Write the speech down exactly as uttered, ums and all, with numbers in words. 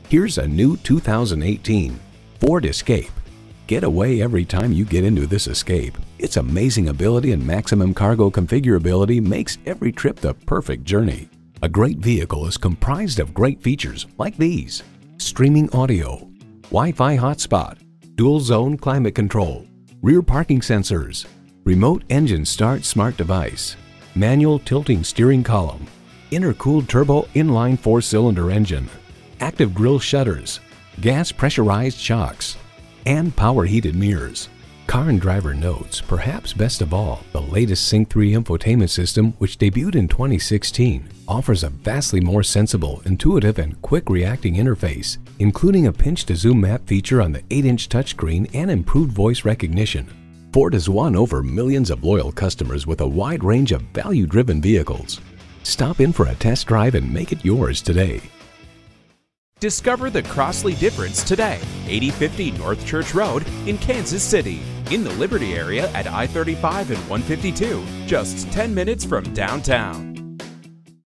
Here's a new two thousand eighteen Ford Escape. Get away every time you get into this Escape. Its amazing ability and maximum cargo configurability makes every trip the perfect journey. A great vehicle is comprised of great features like these: streaming audio, Wi-Fi hotspot, dual zone climate control, rear parking sensors, remote engine start smart device, manual tilting steering column, intercooled turbo inline four-cylinder engine, active grille shutters, gas pressurized shocks, and power heated mirrors. Car and Driver notes, perhaps best of all, the latest Sync three infotainment system, which debuted in twenty sixteen, offers a vastly more sensible, intuitive, and quick-reacting interface, including a pinch-to-zoom map feature on the eight inch touchscreen and improved voice recognition. Ford has won over millions of loyal customers with a wide range of value-driven vehicles. Stop in for a test drive and make it yours today. Discover the Crossley difference today. eighty fifty North Church Road in Kansas City. In the Liberty area at I thirty-five and one fifty-two, just ten minutes from downtown.